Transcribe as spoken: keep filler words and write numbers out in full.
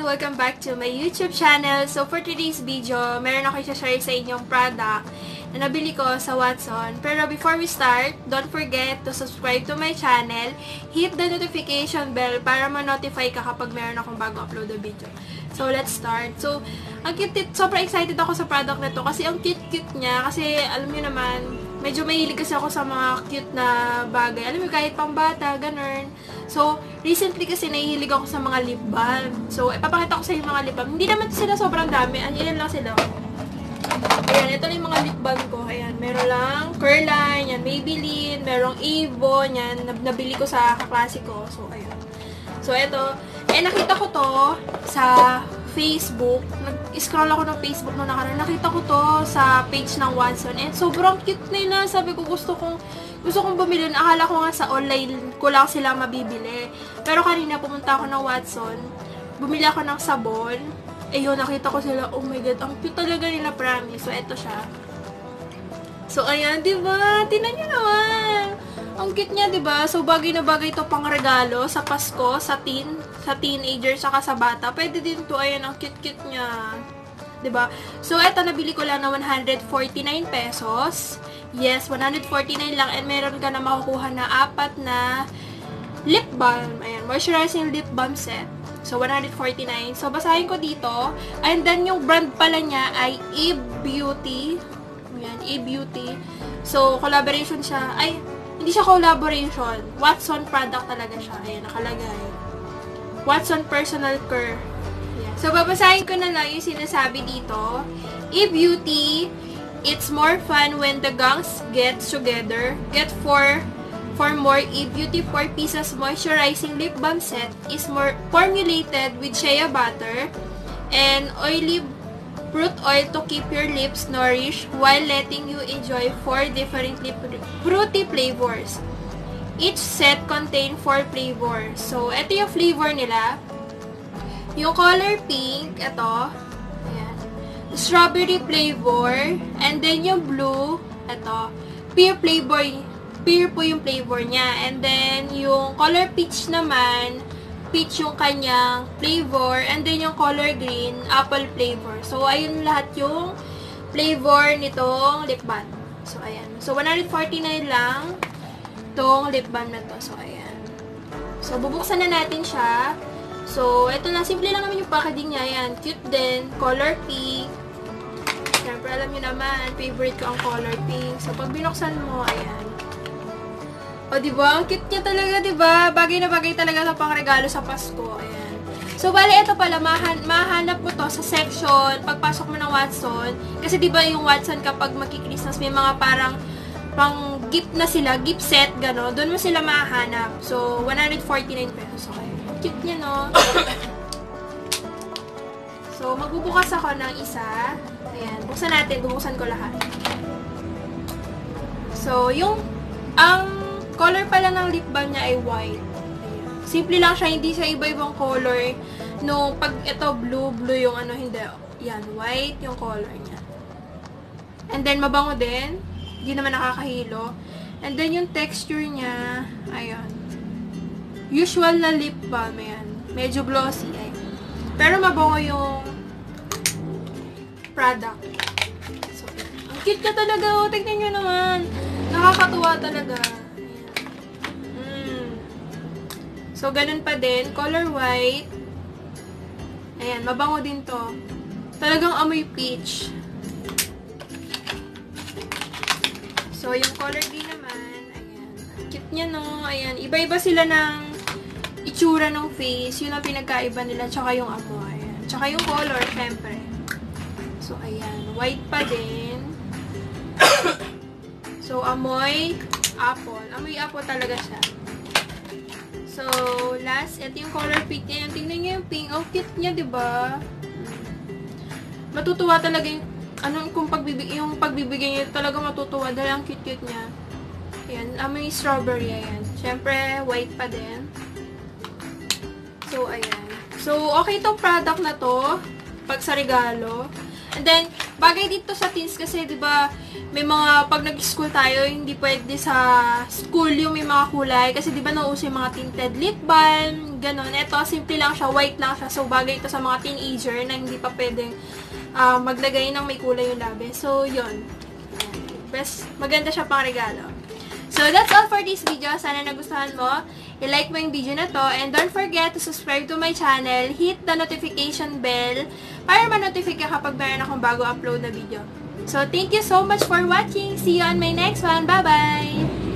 Welcome back to my YouTube channel. So, for today's video, meron ako i-share sa inyong product na nabili ko sa Watson. Pero before we start, don't forget to subscribe to my channel. Hit the notification bell para ma-notify ka kapag meron akong bagong upload na video. So, let's start. So, ang cute, sobrang excited ako sa product na to kasi ang cute-cute niya. Kasi, alam niyo naman, medyo mahilig kasi ako sa mga cute na bagay. Alam mo, kahit pambata, ganun. So, recently kasi nahihilig ako sa mga lip balm. So, ipapakita ko sa yung mga lip balm. Hindi naman sila sobrang dami. Ayan lang sila. Ayan, ito lang yung mga lip balm ko. Ayan, meron lang Curline, yan, Maybelline, merong Avon, yan, nabili ko sa kaklase ko. So, ayan. So, ito. Eh, nakita ko to sa Facebook. Nag-scroll ako ng Facebook nung nakaraan. Nakita ko to sa page ng Watson. And sobrang cute nila. Sabi ko, gusto kong gusto kong bumili. Akala ko nga sa online ko lang sila mabibili. Pero kanina pumunta ako ng Watson. Bumili ako ng sabon. Eh yun, nakita ko sila. Oh my God, ang cute talaga nila, promise. So, eto siya. So, ayan, diba? Tingnan nyo naman. Ang cute niya, diba? So, bagay na bagay to pang regalo sa Pasko, sa teen, sa teenager, saka sa bata. Pwede din to. Ayan, ang cute-cute niya. Diba? So, eto, nabili ko lang na one hundred forty-nine pesos. Yes, one hundred forty-nine lang. And meron ka na makukuha na apat na lip balm. Ayan, moisturizing lip balm set. So, one hundred forty-nine. So, basahin ko dito. And then, yung brand pala niya ay E-Beauty. Ayan, E-Beauty. So, collaboration siya. Ay, hindi siya collaboration. Watson product talaga siya. Ayan, nakalagay. Watson Personal Care. Ayan. So, babasahin ko na lang yung sinasabi dito. E-Beauty, it's more fun when the gangs get together. Get four For more, E-Beauty four pieces moisturizing lip balm set is more formulated with shea butter and oily fruit oil to keep your lips nourished while letting you enjoy four different fruity flavors. Each set contain four flavors. So, ito yung flavor nila. Yung color pink, ito. Ayan. Strawberry flavor. And then yung blue, ito. Pear flavor. Pear po yung flavor niya. And then, yung color peach naman, peach yung kanyang flavor. And then, yung color green, apple flavor. So, ayun lahat yung flavor nitong lip balm. So, ayan. So, one hundred forty-nine lang itong lip balm na to. So, ayan. So, bubuksan na natin siya. So, ito na. Simple lang naman yung packaging niya. Ayan. Cute din. Color pink. Siyempre, alam nyo naman, favorite ko ang color pink. So, pag binuksan mo, ayan. O, diba? Ang cute niya talaga, diba? Bagay na bagay talaga sa pangregalo sa Pasko. Ayan. So, bali, ito pala, mahan mahanap mo to sa section, pagpasok mo ng Watson. Kasi, diba, yung Watson kapag magki-Christmas, may mga parang pang gift na sila, gift set, gano'n. Doon mo sila mahanap. So, one hundred forty-nine pesos. Okay. Cute niya, no? So, magbubukas ako ng isa. Ayan. Buksan natin. Bubuksan ko lahat. So, yung, ang color pala ng lip balm niya ay white. Ayan. Simple lang siya, hindi siya iba-ibang color. No, pag ito blue, blue yung ano, hindi. Yan, white yung color niya. And then, mabango din. Hindi naman nakakahilo. And then, yung texture niya, ayan. Usual na lip balm, ayan. Medyo glossy, ayan. Pero mabango yung product. So, ang cute ka talaga, oh. Tignan nyo naman. Nakakatuwa talaga. So, ganun pa din. Color white. Ayan, mabango din to. Talagang amoy peach. So, yung color green naman, ayan. Cute niya, no? Ayan. Iba-iba sila ng itsura ng face. Yun ang pinagkaiba nila. Tsaka yung amoy. Ayan. Tsaka yung color, syempre. So, ayan. White pa din. So, amoy apple. Amoy apple talaga siya. So, last, ito yung color pink niya. Tingnan niyo yung pink. Oh, cute niya, diba? Matutuwa talaga yung, ano, kung pagbibig, yung pagbibigay niya, talaga matutuwa dahil ang cute-cute niya. Ayan, amoy strawberry, ayan. Siyempre, white pa din. So, ayan. So, okay itong product na to, pag sa regalo. And then, bagay dito sa teens kasi, di ba, may mga, pag nag-school tayo, hindi pwede sa school yung may mga kulay. Kasi, di ba, nauso yung mga tinted lip balm, ganun. Ito, simple lang siya, white lang siya. So, bagay ito sa mga teenager na hindi pa pwedeng uh, maglagay ng may kulay yung labi. So, yun. Best, maganda siya pang regalo. So, that's all for this video. Sana nagustuhan mo. I-like mo yung video na to. And don't forget to subscribe to my channel. Hit the notification bell para ma-notify ka kapag meron akong bago upload na video. So, thank you so much for watching. See you on my next one. Bye-bye!